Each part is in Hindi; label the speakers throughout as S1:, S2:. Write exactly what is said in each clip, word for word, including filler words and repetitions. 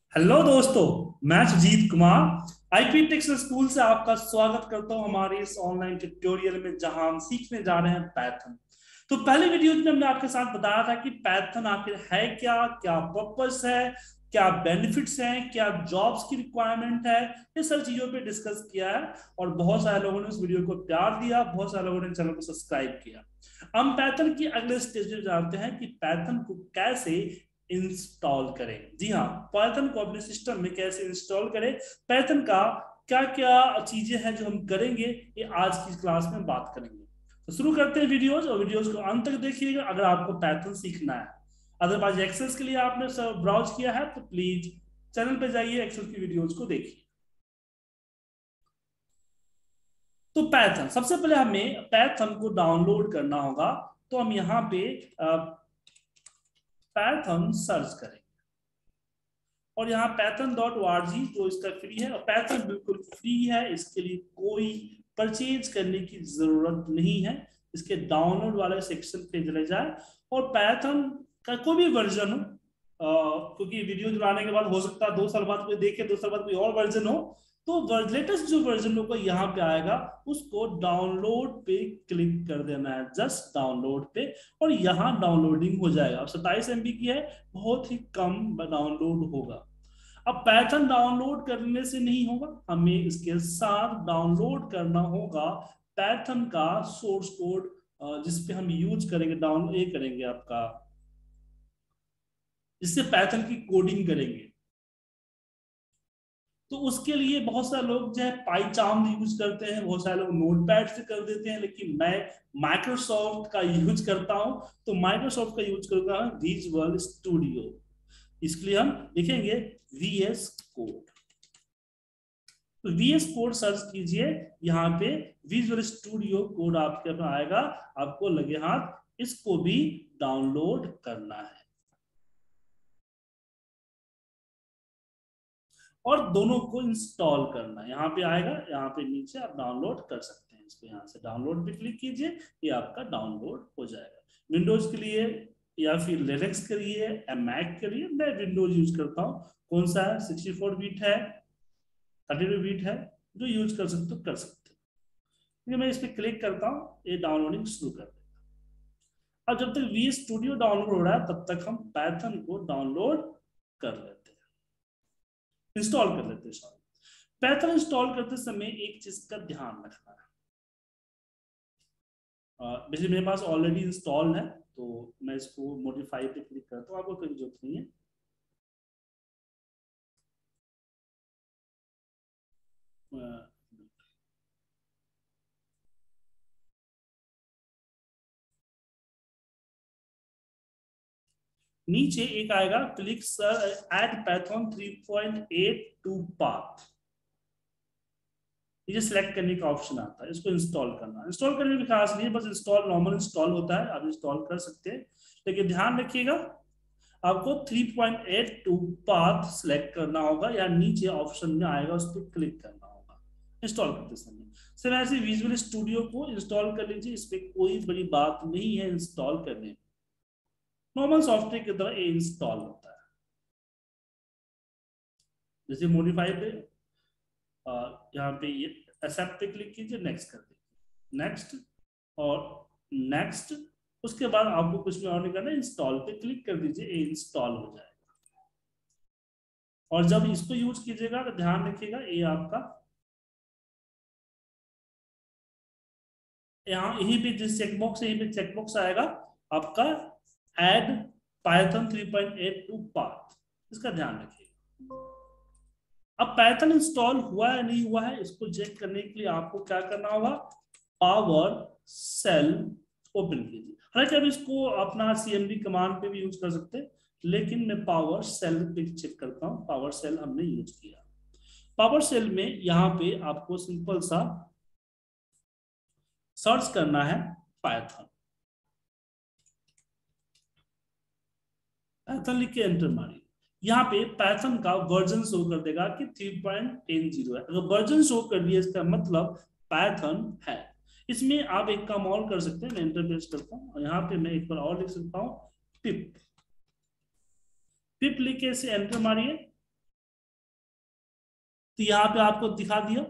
S1: हेलो दोस्तों। मैं Sujeet Kumar IP techs school से आपका स्वागत करता हूं हमारे इस ऑनलाइन ट्यूटोरियल में, जहां हम सीखने जा रहे हैं पैथन। तो पहले वीडियो में हमने आपके साथ बताया था कि पैथन आखिर है क्या, क्या पर्पस है, क्या बेनिफिट्स हैं, क्या जॉब्स की रिक्वायरमेंट है। ये सब चीजों पे डिस्कस किया है और बहुत सारे लोगों ने इस वीडियो को प्यार दिया, बहुत सारे लोगों ने चैनल को सब्सक्राइब किया। हम पैथन की अगले स्टेज में जानते हैं कि पैथन को कैसे इंस्टॉल करें। जी हाँ, पाइथन को अपने सिस्टम में कैसे इंस्टॉल करें, पाइथन का क्या क्या चीजें हैं जो हम करेंगे, ये आज की क्लास में बात करेंगे। तो शुरू करते हैं वीडियोस, और वीडियोस को अंत तक देखिएगा अगर आपको पाइथन सीखना है। अदरवाइज एक्सेस के लिए आपने ब्राउज किया है तो प्लीज चैनल पे जाइए, एक्सेल की वीडियोस को देखिए। तो पाइथन सबसे पहले हमें पाइथन को डाउनलोड करना होगा। तो हम यहाँ पे पाइथन सर्च करें और यहाँ पैथन डॉट जी जो इसका फ्री है, और पैथन बिल्कुल फ्री है, इसके लिए कोई परचेज करने की जरूरत नहीं है। इसके डाउनलोड वाले सेक्शन पे चले जाए और पैथन का कोई भी वर्जन हो, अ, क्योंकि वीडियो चलाने के बाद हो सकता है दो साल बाद कोई देखे, दो साल बाद कोई और वर्जन हो, तो लेटेस्ट जो वर्जन होगा यहाँ पे आएगा, उसको डाउनलोड पे क्लिक कर देना है, जस्ट डाउनलोड पे, और यहाँ डाउनलोडिंग हो जाएगा। सत्ताईस एमबी की है, बहुत ही कम डाउनलोड होगा। अब पैथन डाउनलोड करने से नहीं होगा, हमें इसके साथ डाउनलोड करना होगा पैथन का सोर्स कोड, जिसपे हम यूज करेंगे, डाउन ये करेंगे आपका, जिससे पैथन की कोडिंग करेंगे। तो उसके लिए बहुत सारे लोग जो है पाईचार्म यूज करते हैं, बहुत सारे लोग नोटपैड से कर देते हैं, लेकिन मैं माइक्रोसॉफ्ट का यूज करता हूं। तो माइक्रोसॉफ्ट का यूज करूंगा विजुअल स्टूडियो। इसके लिए हम लिखेंगे वीएस कोड। तो वीएस कोड सर्च कीजिए, यहाँ पे विजुअल स्टूडियो कोड आपके पास आएगा, आपको लगे हाथ इसको भी डाउनलोड करना है और दोनों को इंस्टॉल करना है। यहाँ पे आएगा, यहाँ पे नीचे आप डाउनलोड कर सकते हैं इसको, यहाँ से डाउनलोड पे क्लिक कीजिए, ये आपका डाउनलोड हो जाएगा। विंडोज के लिए या फिर लिनक्स के लिए या मैक के लिए मैं विंडोज यूज करता हूँ। कौन सा है, सिक्सटी फोर बीट है, थर्टी टू बीट है, जो यूज कर सकते हो कर सकते हो। मैं इस पर क्लिक करता हूँ, ये डाउनलोडिंग शुरू कर देगा। अब जब तक वी स्टूडियो डाउनलोड हो रहा है तब तक हम पैथन को डाउनलोड कर लेते हैं, इंस्टॉल कर लेते हैं। सॉरी, पैथन इंस्टॉल करते समय एक चीज का ध्यान रखना है। वैसे मेरे पास ऑलरेडी इंस्टॉल है, तो मैं इसको मॉडिफाई पे क्लिक करता हूँ, आपको कोई जरूरत नहीं है। अ, नीचे एक आएगा click sir add python three point eight two path, ये सिलेक्ट करने का ऑप्शन आता है, इसको इंस्टॉल करना। इंस्टॉल करने में खास नहीं है, बस इंस्टॉल नॉर्मल इंस्टॉल होता है, आप इंस्टॉल कर सकते हैं। लेकिन ध्यान रखिएगा, आपको three point eight two path select करना होगा, या नीचे ऑप्शन में आएगा, उस पर क्लिक करना होगा इंस्टॉल करते समय। सिर्फ ऐसे विजुअल स्टूडियो को इंस्टॉल कर लीजिए, इस पर कोई बड़ी बात नहीं है इंस्टॉल करने में, नॉर्मल सॉफ्टवेयर की तरह ये इंस्टॉल होता है। जैसे मॉडिफाई पे यहाँ पे ये एक्सेप्ट पे क्लिक कीजिए, नेक्स्ट कर दीजिए, नेक्स्ट और नेक्स्ट। उसके बाद आपको कुछ भी और नहीं करना, इंस्टॉल पे क्लिक कर दीजिए, ये इंस्टॉल हो जाएगा। और जब इसको यूज कीजिएगा तो ध्यान रखिएगा, ये आपका यहाँ यहीं पे जिस चेकबॉक्स यहीं पे चेकबॉक्स आएगा आपका, add python three point eight two path, इसका ध्यान रखिएगा। अब पाइथन इंस्टॉल हुआ है नहीं हुआ है, इसको चेक करने के लिए आपको क्या करना होगा, पावर सेल ओपन कीजिए। हालांकि अब इसको अपना सीएमडी कमांड पे भी यूज कर सकते हैं, लेकिन मैं पावर सेल पे चेक करता हूँ, पावर सेल हमने यूज किया। पावर सेल में यहाँ पे आपको सिंपल सा सर्च करना है पाइथन, पाइथन लिख के एंटर मारिए। यहाँ पे पाइथन का वर्जन शो कर देगा कि थ्री पॉइंट टेन जीरो है। अगर वर्जन शो कर दिया इसका मतलब पाइथन है। इसमें आप एक काम और कर सकते हैं, मैं इंटरप्रेस करता हूँ और यहाँ पे मैं एक बार और लिख सकता हूँ पिप। पिप लिख के इसे एंटर मारिए, तो यहाँ पे आपको दिखा दिया।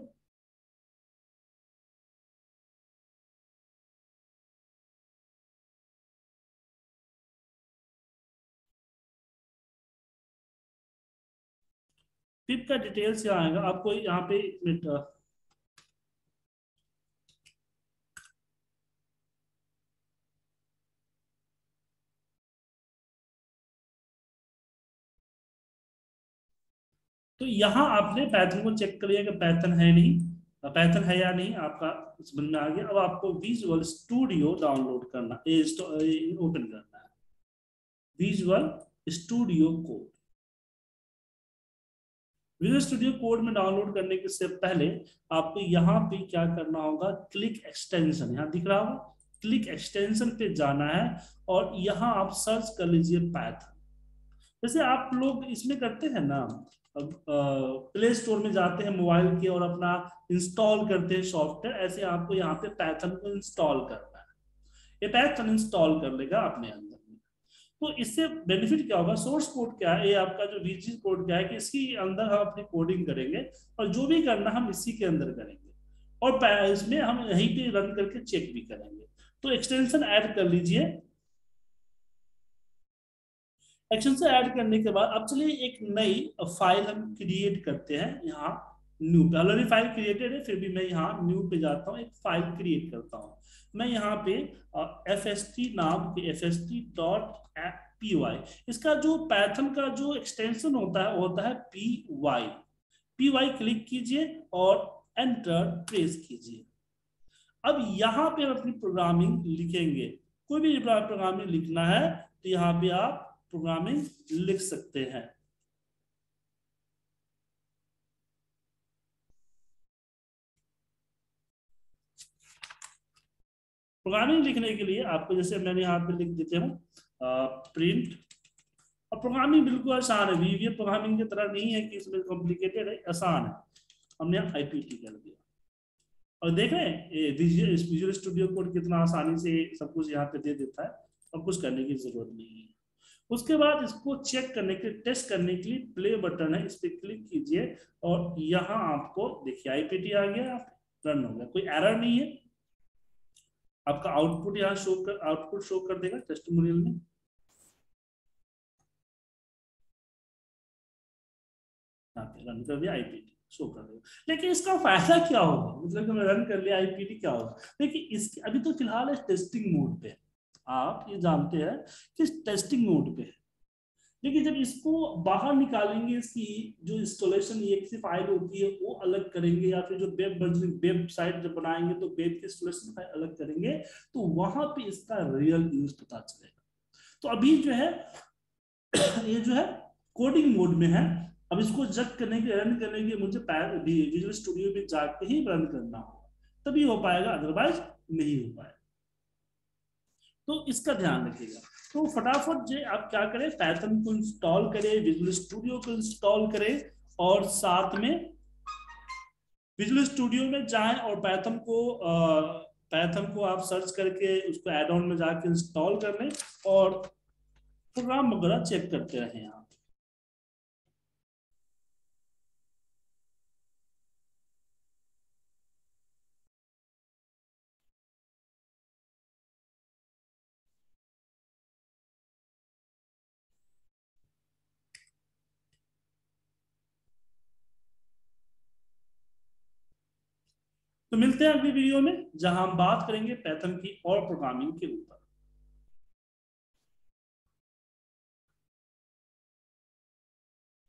S1: पिप का डिटेल्स यहाँ आएगा आपको, यहाँ पे एक मिनट, तो यहाँ आपने पैथन को चेक कर लिया कि पैथन है नहीं, पैथन है या नहीं आपका समझ में आ गया। अब आपको विजुअल स्टूडियो डाउनलोड करना, ओपन करना है, visual studio code. Visual studio code में डाउनलोड करने के से पहले आपको यहाँ पे क्या करना होगा, क्लिक एक्सटेंशन, यहाँ दिख रहा होगा, क्लिक एक्सटेंशन पे जाना है और यहाँ आप सर्च कर लीजिए पैथन। जैसे आप लोग इसमें करते हैं ना, प्ले स्टोर में जाते हैं मोबाइल के और अपना इंस्टॉल करते हैं सॉफ्टवेयर, ऐसे आपको यहाँ पे पैथन को इंस्टॉल करना है। ये पैथन इंस्टॉल कर लेगा अपने अंदर में। तो इससे बेनिफिट क्या होगा, सोर्स कोड क्या है, ये आपका जो वीजी कोड क्या है कि इसके अंदर हम अपनी कोडिंग करेंगे और जो भी करना हम इसी के अंदर करेंगे और इसमें हम यहीं पे रन करके चेक भी करेंगे। तो एक्सटेंशन ऐड कर लीजिए। एक्शन से ऐड करने के बाद अब चलिए एक नई फाइल हम क्रिएट करते हैं। यहाँ न्यू पे, ऑलरेडी फाइल क्रिएटेड है, फिर भी मैं यहाँ न्यू पे जाता हूँ, एक फाइल क्रिएट करता हूँ। मैं यहाँ पे एफ एस टी नाम के F S T dot P Y, इसका जो पैथन का जो एक्सटेंशन होता है वो होता है P Y. P Y click कीजिए और एंटर प्रेस कीजिए। अब यहाँ पे हम अपनी प्रोग्रामिंग लिखेंगे, कोई भी प्रोग्रामिंग लिखना है तो यहाँ पे आप प्रोग्रामिंग लिख सकते हैं। प्रोग्रामिंग लिखने के लिए आपको, जैसे मैंने यहाँ पे लिख देते हूँ प्रिंट, और प्रोग्रामिंग बिल्कुल आसान है, वीवीए प्रोग्रामिंग की तरह नहीं है कि इसमें कॉम्प्लिकेटेड है, आसान है। हमने आईपीटी कर दिया और देख रहे हैं विजुअल स्टूडियो कोड कितना आसानी से सब कुछ यहाँ पे दे देता है और कुछ करने की जरूरत नहीं है। उसके बाद इसको चेक करने के टेस्ट करने के लिए प्ले बटन है, इस पर क्लिक कीजिए और यहाँ आपको देखिए आईपीटी आ गया, रन हो गया, कोई एरर नहीं है। आपका आउटपुट यहाँ शो कर आउटपुट शो कर देगा टेस्टिमोनियल में। यहाँ पे रन कर दिया, आईपीटी शो कर देगा। लेकिन इसका फायदा क्या होगा, मतलब कि मैं रन कर लिया आईपीटी क्या होगा, देखिए इसकी अभी तो फिलहाल टेस्टिंग मोड पे, आप ये जानते हैं कि टेस्टिंग मोड पे है। लेकिन जब इसको बाहर निकालेंगे, इसकी जो इंस्टॉलेशन एक्स फाइल होती है वो अलग करेंगे, या फिर जो वेब वेबसाइट जब बनाएंगे तो वेब की इंस्टॉलेशन फाइल अलग करेंगे, तो वहां पे इसका रियल यूज पता चलेगा। तो अभी जो है ये जो है कोडिंग मोड में है। अब इसको जग करने के रन करने के मुझे विजुअल स्टूडियो में जाके ही रन करना होगा, तभी हो पाएगा, अदरवाइज नहीं हो पाएगा। तो इसका ध्यान रखिएगा। तो फटाफट जो आप क्या करें, पैथन को इंस्टॉल करें, विजुअल स्टूडियो को इंस्टॉल करें और साथ में विजुअल स्टूडियो में जाएं और पैथन को पैथन को आप सर्च करके उसको एड ऑन में जाके इंस्टॉल कर लें और प्रोग्राम वगैरह चेक करते रहें आप। तो मिलते हैं अगली वीडियो में, जहां हम बात करेंगे पैथन की और प्रोग्रामिंग के ऊपर।